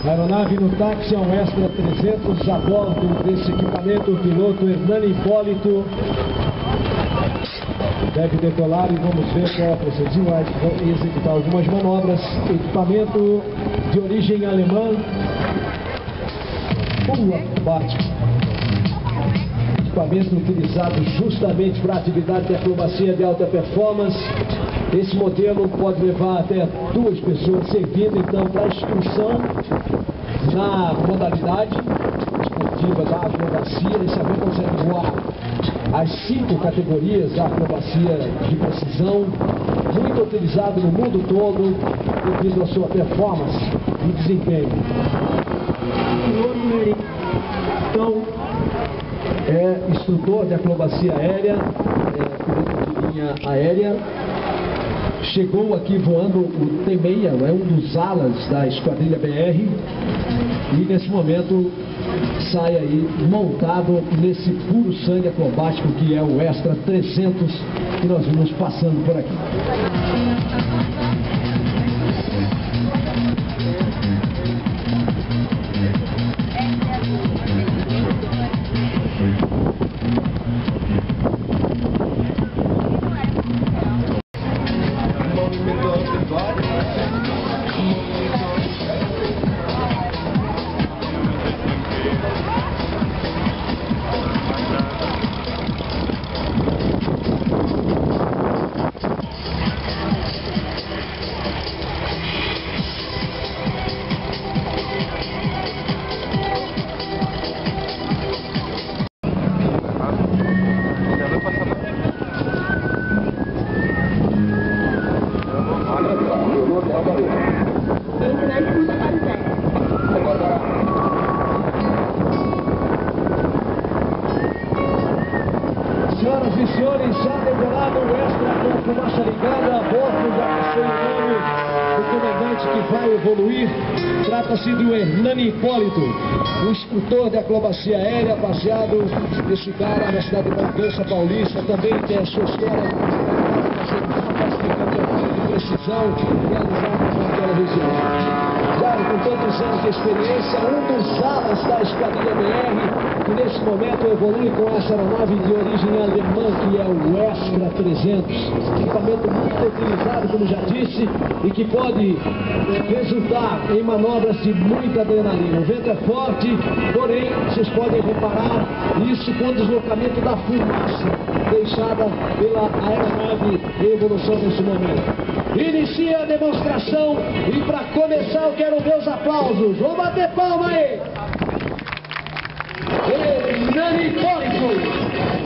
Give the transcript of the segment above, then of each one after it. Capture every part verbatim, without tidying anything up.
Aeronave no táxi, é um Extra trezentos, a bordo desse equipamento, o piloto Hernani Hipólito deve decolar e vamos ver qual é a procedimento, vai executar algumas manobras. Equipamento de origem alemã, pulo acrobático, equipamento utilizado justamente para atividade de acrobacia de alta performance. Esse modelo pode levar até duas pessoas servindo, então, para instrução na modalidade esportiva da acrobacia. Esse avião consegue voar as cinco categorias da acrobacia de precisão, muito utilizado no mundo todo devido à sua performance e desempenho. Então, é instrutor de acrobacia aérea, é piloto de linha aérea. Chegou aqui voando o T seis, é um dos alas da esquadrilha B R, e nesse momento sai aí montado nesse puro sangue acrobático que é o Extra trezentos que nós vimos passando por aqui. Senhoras e senhores, já decorado o Extra com a fumaça ligada a bordo, já passou o nome do comandante que vai evoluir. Trata-se do Hernani Hipólito, um instrutor de acrobacia aérea baseado em Sugara, na cidade de Bragança Paulista. Também tem a sua história de precisão realizada naquela região. Já com tantos anos de experiência, um dos alas da esquadrilha B R, que nesse momento evolui com essa aeronave de origem alemã, que é o Extra trezentos. Equipamento muito utilizado, como já disse, e que pode resultar em manobras de muita adrenalina. O vento é forte, porém, vocês podem reparar isso com o deslocamento da fumaça deixada pela aeronave em evolução nesse momento. Inicia a demonstração e para começar eu quero ver os aplausos. Vamos bater palma aí! Hernani Hipólito!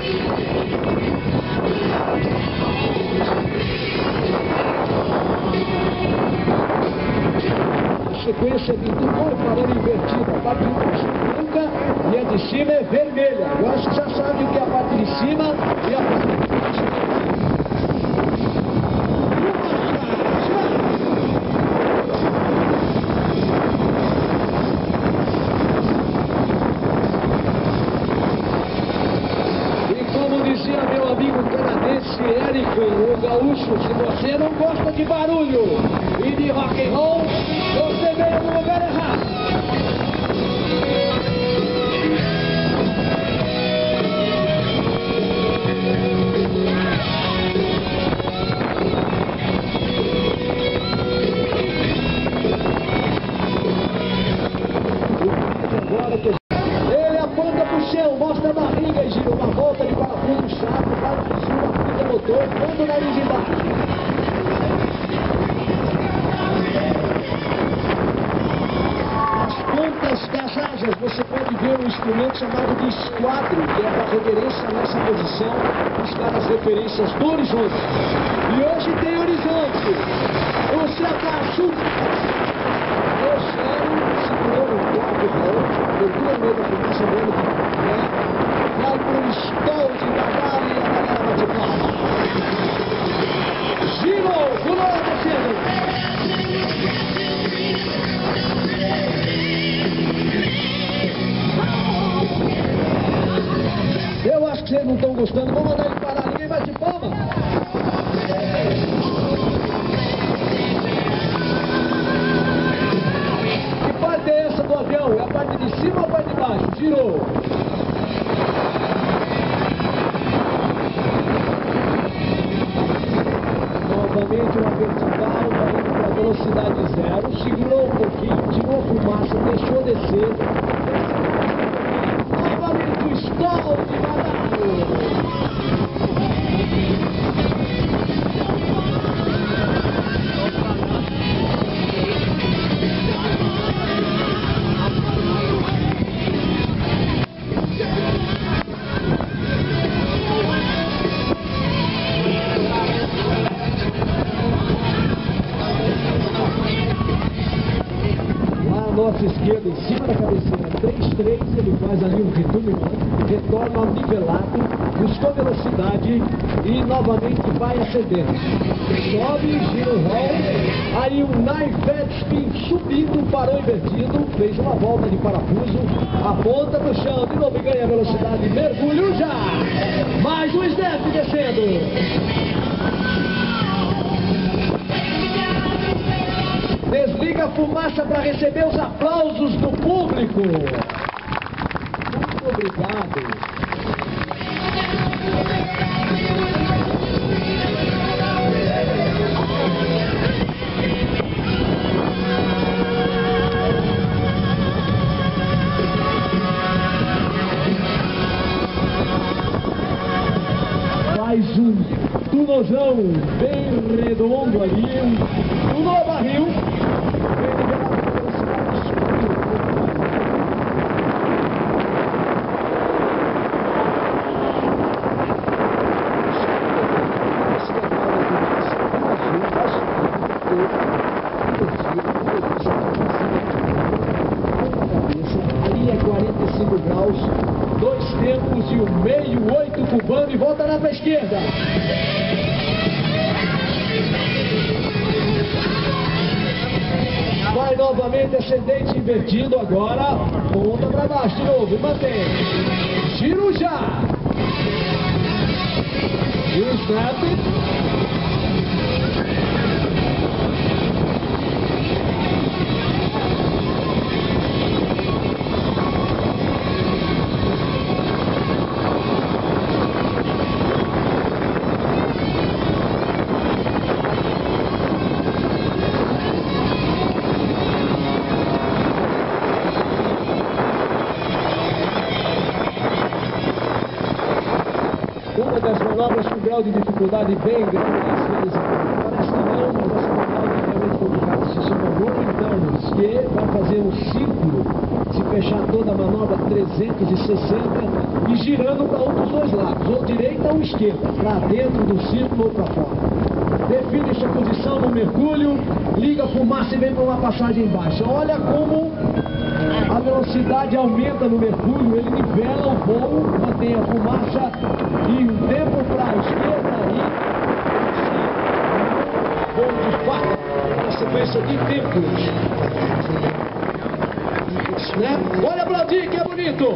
A sequência de tudo parando invertida. A parte de baixo é branca e a de cima é vermelha. Eu acho que já sabe o que é a parte de cima e a parte de baixo. Meu amigo canadense Érico, o gaúcho, se você não gosta de barulho e de rock and roll, você veio no lugar errado. Agora que ele aponta pro chão, mostra a barriga e gira uma volta de parafuso chato, para de cima, aplica motor, manda o nariz embaixo. As pontas das asas, você pode ver um instrumento chamado de esquadro, que é para referência nessa posição, buscar as referências do horizonte. E hoje tem horizonte. O Ceacaçu. Segurando o corpo real, eu duas vezes a fumaça voando de pé, vai pro estol devagar e a galera bate palma. Girou, pulou, descendo. Eu acho que vocês não estão gostando, vamos mandar ele parar, ninguém bate palma. Que parte é essa? velocidade de cima ou vai de baixo? Girou. Novamente uma vertical, vai indo para velocidade zero, segurou um pouquinho, tirou a fumaça, deixou descer. Novamente o stall de Badalo. Nossa esquerda, em cima da cabeceira, três três, ele faz ali um retorno, retorna ao nivelado, buscou velocidade e novamente vai ascendendo. Sobe, gira o rol, aí um knife head spin subindo, parou invertido, fez uma volta de parafuso, aponta no chão, de novo ganha velocidade, mergulho já, mais um snap descendo. Desliga a fumaça para receber os aplausos do público. Muito obrigado. Faz um tunozão bem redondo ali, tunou barril. Ali é quarenta e cinco graus, dois tempos e o meio, oito cubano e volta lá para a esquerda. Vai novamente ascendente invertido agora, ponta para baixo de novo e mantém. Giro já. E o snap. Uma das manobras com grau de dificuldade bem grande, parece que não, mas essa manobra é realmente complicada, se chama Rolling Turns, que vai fazer um círculo, se fechar toda a manobra trezentos e sessenta e girando para um dos dois lados, ou direita ou esquerda, para dentro do círculo ou para fora. Define sua posição no mergulho, liga a fumaça e vem para uma passagem baixa. Olha como a velocidade aumenta no mergulho, ele nivela o voo, mantém a fumaça e um tempo para a esquerda e voo de fato, uma sequência de tempos. Snap. Olha aplaudir que é bonito!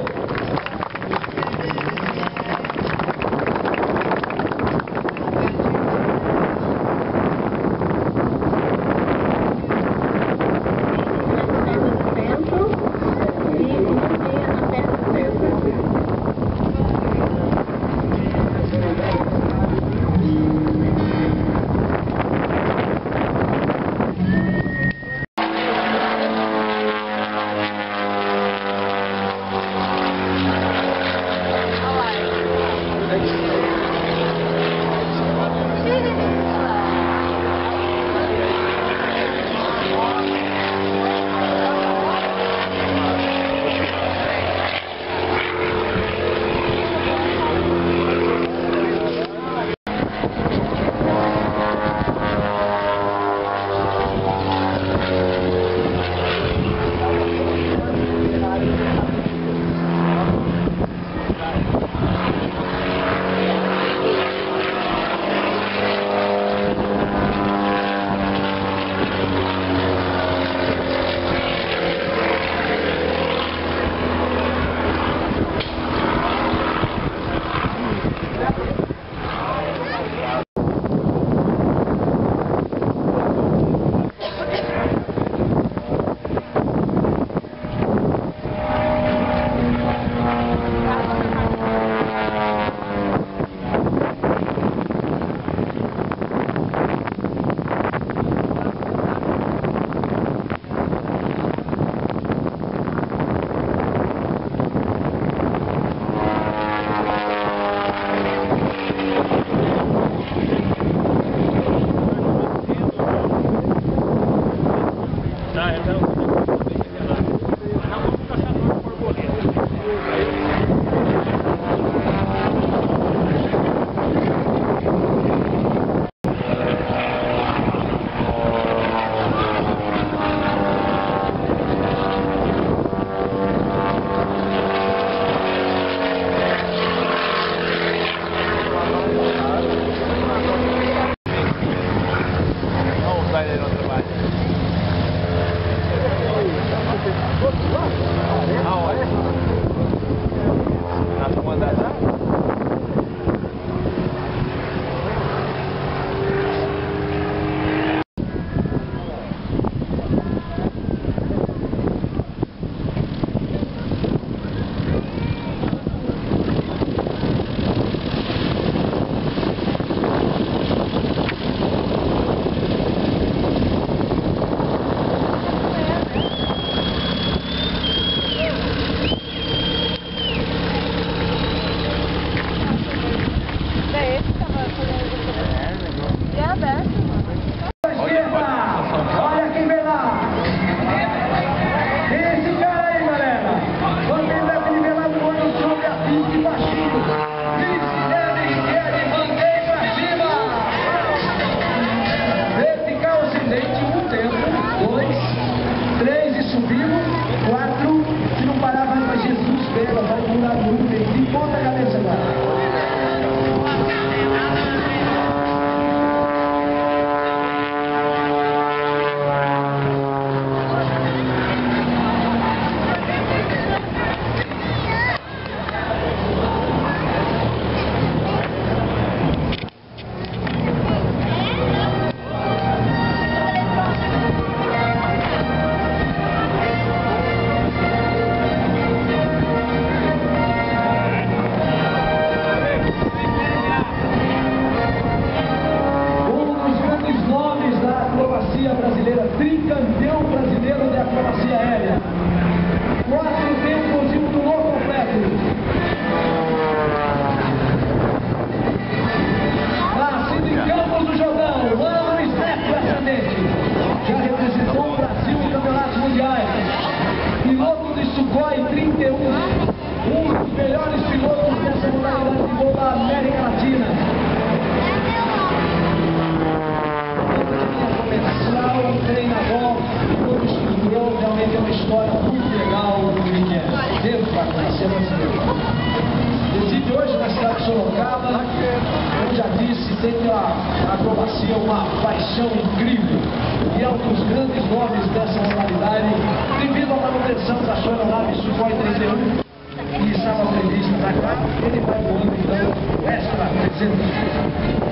Decide hoje na cidade de Sorocaba, como já disse, tem a acrobacia uma paixão incrível e é um dos grandes nomes dessa modalidade, devido à manutenção da sua aeronave Sukhoi trinta e um, que estava prevista para cá, ele vai voando então extra trezentos.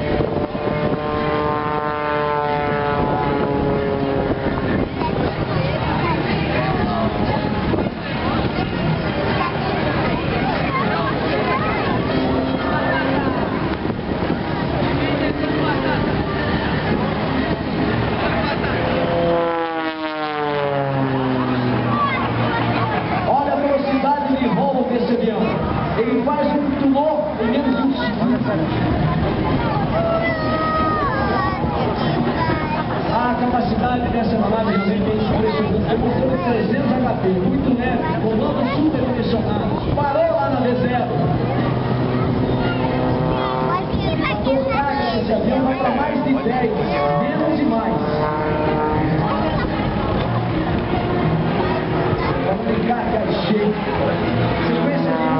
Ele faz um tulô em menos de um segundo. A capacidade dessa aeronave realmente é impressionante. É um motor de trezentos H P, muito leve, comando super direcionado. Parou lá na V zero. A torcada desse avião vai para mais de dez, menos e mais. Vamos brincar, cara, cheio. Sequência de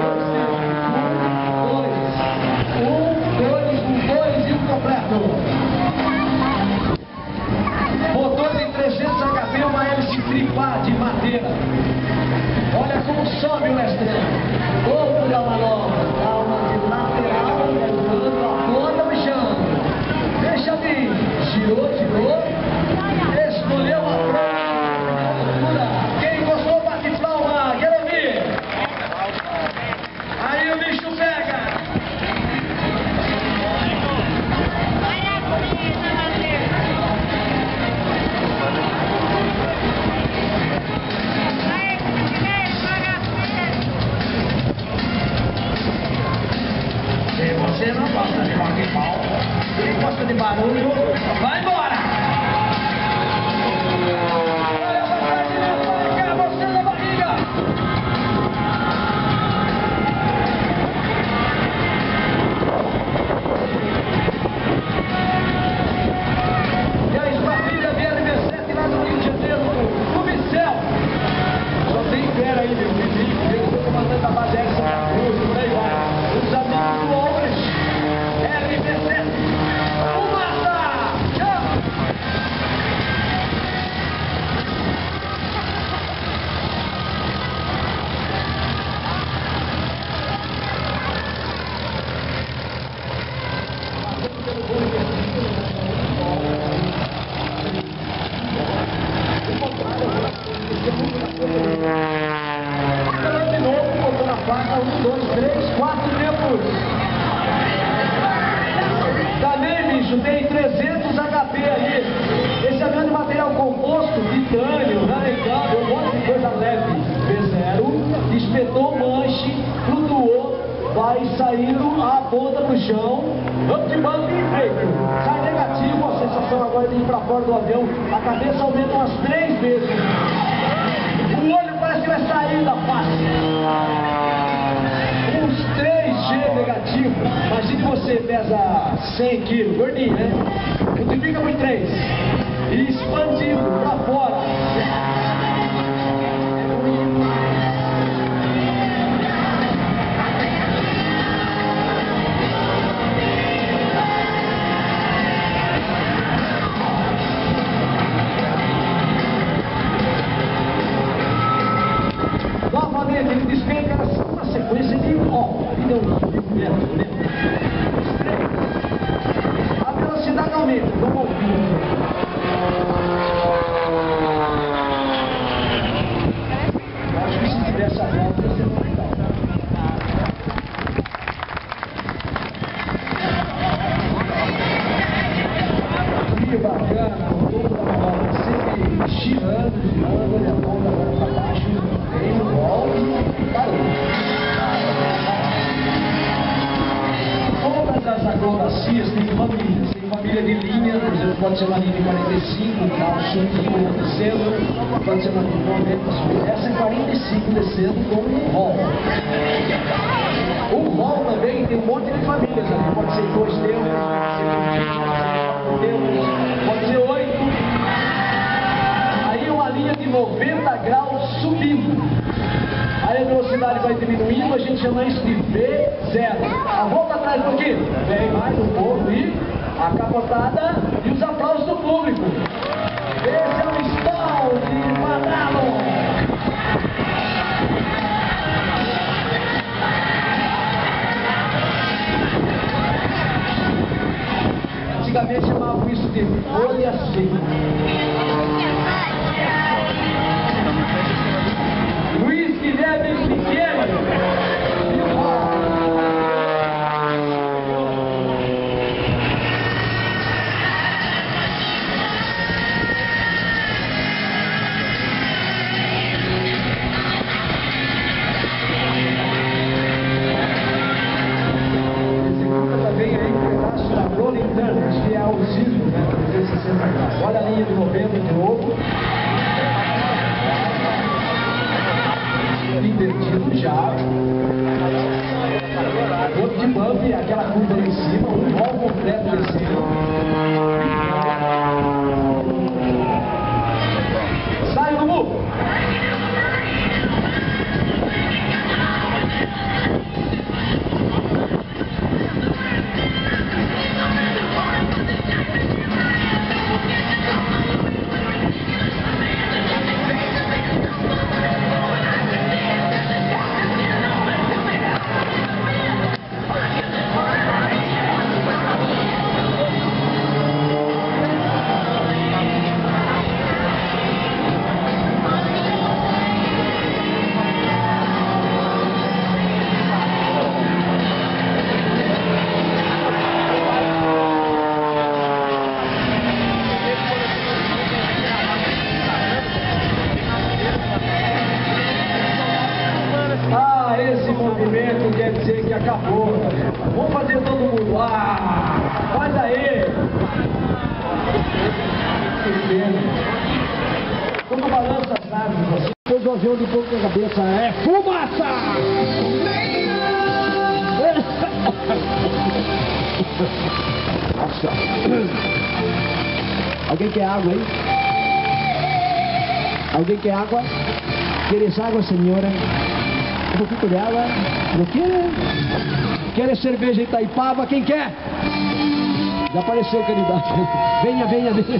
motor de trezentos H P, uma hélice tripá de madeira. Olha como sobe o mestrão. Topo da manobra, calma de lateral, levando a ponta no chão. Deixa vir, girou, girou, escolheu a altura. Quem gostou, bate palma, quero ouvir. Aí o bicho pega. de banco em freio. Sai negativo, a sensação agora de ir para fora do avião. A cabeça aumenta umas três vezes. O olho parece que vai sair da face. Uns três G negativo. Imagine você pesa cem quilos, gordinho, né? Multiplica por três. E expandido para fora. Novamente ele despenca uma sequência de ó, ele deu um metro, né? A velocidade aumenta, vamos ouvir. Acho que se tivesse a volta ia ser muito legal. Que bacana, o topo da manobra sempre girando, girando, ele aponta agora para baixo, veio, volta e parou. Todas as acrobacias têm famílias, tem família de linha, por exemplo, pode ser uma linha de quarenta e cinco graus subindo, descendo, pode ser uma linha de noventa subindo. Essa é quarenta e cinco descendo com um rol. O rol também tem um monte de famílias ali, pode ser dois termos, pode ser quatro pode ser oito. Aí uma linha de noventa graus subindo. Aí a velocidade vai diminuindo, a gente chama isso de V zero. A volta atrás um pouquinho. Vem mais um pouco e a capotada e os aplausos do público. Esse é o stall de Badalo. Antigamente chamavam isso de folha seca. Luiz Guilherme Pequeno. Que é o cismo, né? trezentos e sessenta graus. Olha a linha de novembro de novo. Invertido já. Outro de bump, aquela curva lá em cima, um rol completo descendo. Sai do muro! Esse movimento quer dizer que acabou. Vamos fazer todo mundo. Ah, faz aí. Que pena. Como balança as árvores assim. Depois do avião de pouco na cabeça é fumaça! Nossa. Alguém quer água aí? Alguém quer água? ¿Quieres água, senhora? Um pouquinho de água? Não quer? Quer cerveja Itaipava? Quem quer? Já apareceu o candidato. Venha, venha, venha.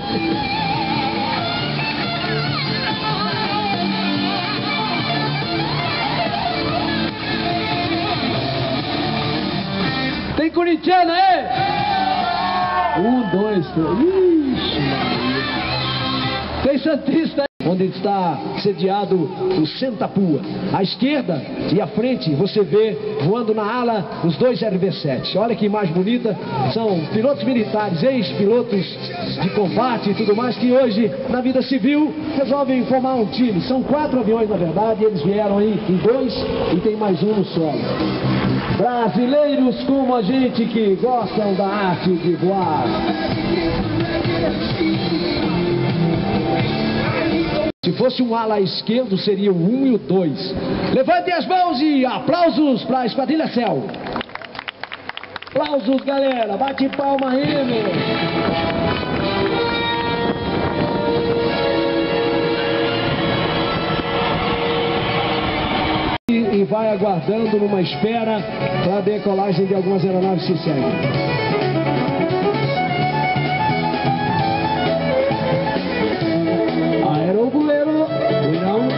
Tem corintiano aí? Um, dois, três. Ixi, tem santista aí. Onde está sediado o Sentapua. À esquerda e à frente você vê voando na ala os dois R V sete. Olha que imagem bonita. São pilotos militares, ex-pilotos de combate e tudo mais, que hoje na vida civil resolvem formar um time. São quatro aviões na verdade, eles vieram aí em dois e tem mais um no solo. Brasileiros como a gente que gostam da arte de voar. Se fosse um ala esquerdo, seria o um e o dois. Levantem as mãos e aplausos para a Esquadrilha Céu. Aplausos, galera. Bate palma aí, meu. E vai aguardando numa espera para a decolagem de algumas aeronaves que seguem. Aerobuleiro, não.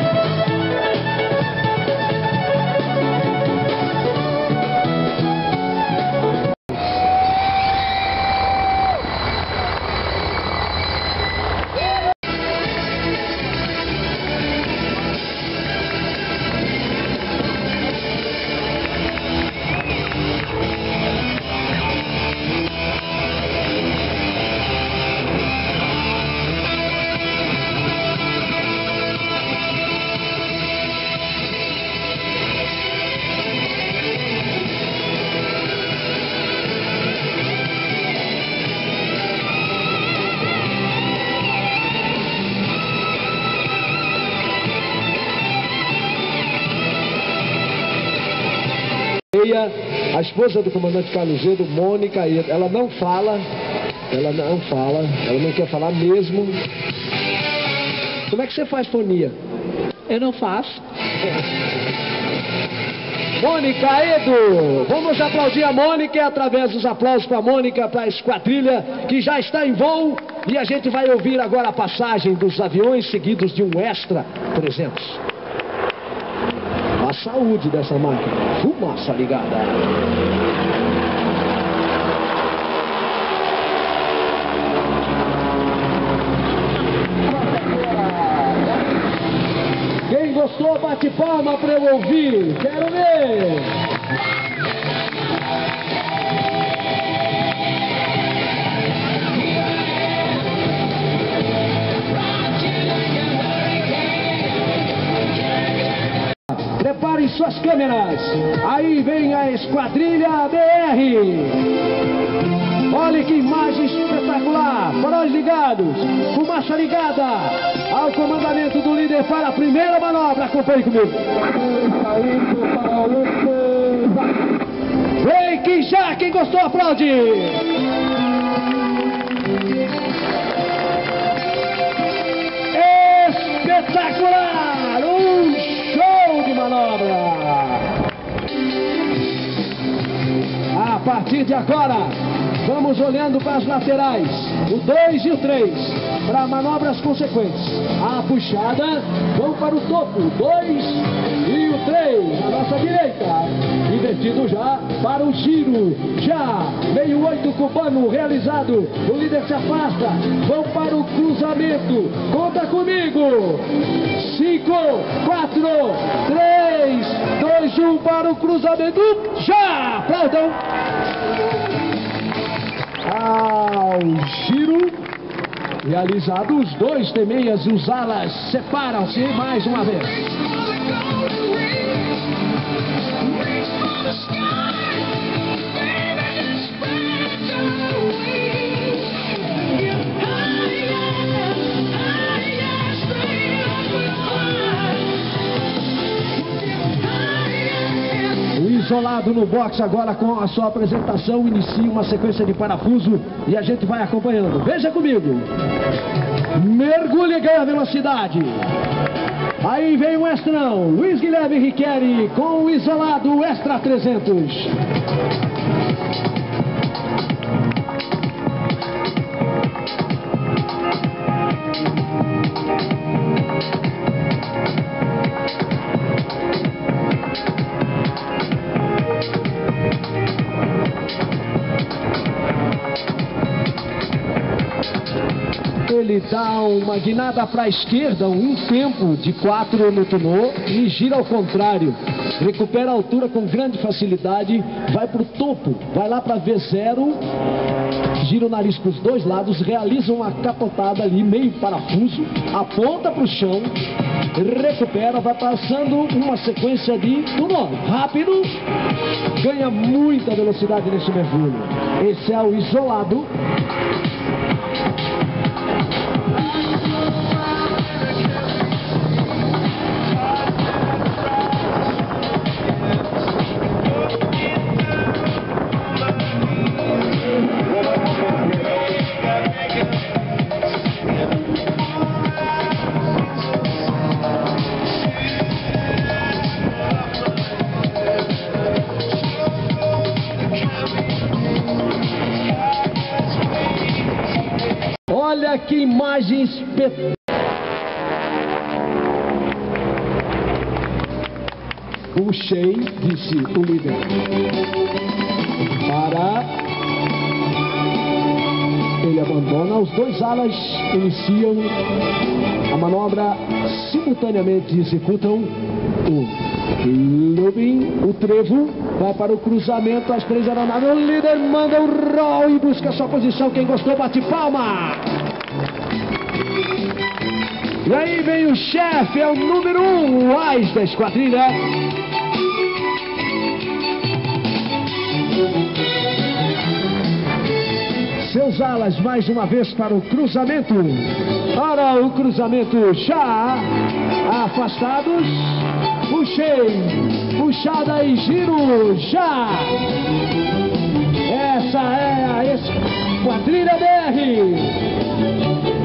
A esposa do comandante Carlos Zedo, Mônica, ela não fala, ela não fala, ela não quer falar mesmo. Como é que você faz fonia? Eu não faço. Mônica, Edu, vamos aplaudir a Mônica e através dos aplausos para a Mônica, para a esquadrilha que já está em voo. E a gente vai ouvir agora a passagem dos aviões seguidos de um Extra trezentos. A saúde dessa máquina. Fumaça ligada. Quem gostou, bate palma para eu ouvir. Quero ver. Preparem suas câmeras. Aí vem a Esquadrilha B R. Olha que imagem espetacular. Faróis ligados, fumaça ligada. Ao comandamento do líder para a primeira manobra. Acompanhe comigo. Vem que já, quem gostou aplaude. Espetacular. Um show de manobra. A partir de agora, vamos olhando para as laterais, o dois e o três, para manobras consequentes. A puxada, vão para o topo, o dois e o três, à nossa direita. Invertido já para o giro, já, meio oito cubano realizado, o líder se afasta, vão para o cruzamento, conta comigo. cinco, quatro, três, dois, um para o cruzamento, já, aplaudam. Ao giro realizado, os dois temeias e os alas separam-se mais uma vez. Isolado no box agora com a sua apresentação, inicia uma sequência de parafuso e a gente vai acompanhando. Veja comigo. Mergulha e ganha velocidade. Aí vem o Extrão, Luiz Guilherme Riqueri com o isolado Extra trezentos. Ele dá uma guinada para a esquerda, um tempo de quatro no tunô e gira ao contrário. Recupera a altura com grande facilidade, vai para o topo, vai lá para V zero. gira o nariz para os dois lados, realiza uma capotada ali, meio parafuso, aponta para o chão, recupera, vai passando uma sequência de tudo rápido, ganha muita velocidade nesse mergulho. Esse é o isolado. Olha que imagem espetacular. Puxei, disse o líder. Para. Ele abandona, os dois alas iniciam a manobra, simultaneamente executam o looping, o trevo, vai para o cruzamento, as três aeronaves, o líder manda o roll e busca sua posição, quem gostou bate palma. E aí vem o chefe, é o número um, o Ás da esquadrilha. Seus alas mais uma vez para o cruzamento. Para o cruzamento já afastados. Puxei, puxada e giro já. Essa é a Esquadrilha B R.